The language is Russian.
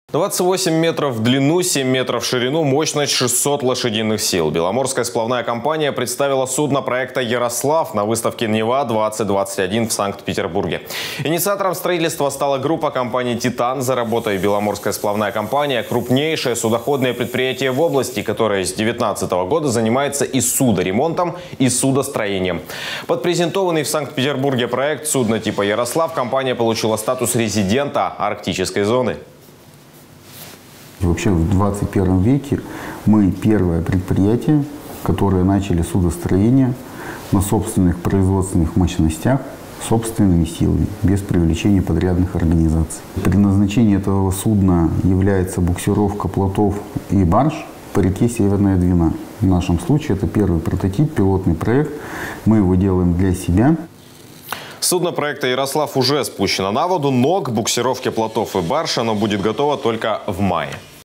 28 метров в длину, 7 метров в ширину, мощность 600 лошадиных сил. Беломорская сплавная компания представила судно проекта «Ярослав» на выставке «Нева-2021» в Санкт-Петербурге. Инициатором строительства стала группа компаний «Титан». За работой Беломорская сплавная компания – крупнейшее судоходное предприятие в области, которое с 2019 года занимается и судоремонтом, и судостроением. Под презентованный в Санкт-Петербурге проект судна типа «Ярослав» компания получила статус резидента арктической зоны. Вообще в 21 веке мы первое предприятие, которое начали судостроение на собственных производственных мощностях, собственными силами, без привлечения подрядных организаций. Предназначение этого судна является буксировка плотов и барж по реке Северная Двина. В нашем случае это первый прототип, пилотный проект. Мы его делаем для себя. Судно проекта «Ярослав» уже спущено на воду, но к буксировке плотов и барж оно будет готово только в мае.